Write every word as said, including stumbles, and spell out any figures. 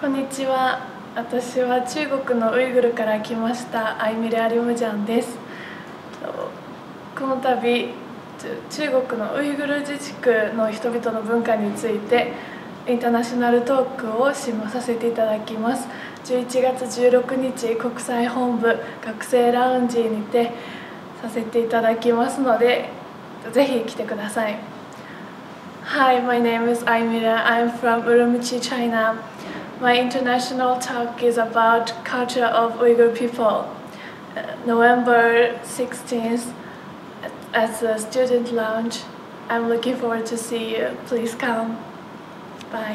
こんにちは。私は中国のウイグルから来ましたアイミレ・アリムジャンです。この度中国のウイグル自治区の人々の文化についてインターナショナルトークをしさせていただきます。じゅういちがつじゅうろくにち国際本部学生ラウンジにてさせていただきますので、ぜひ来てください。Hi, my name is Aimira. I'm from Urumqi, China. My international talk is about culture of Uyghur people. Uh, November sixteenth at the student lounge. I'm looking forward to see you. Please come.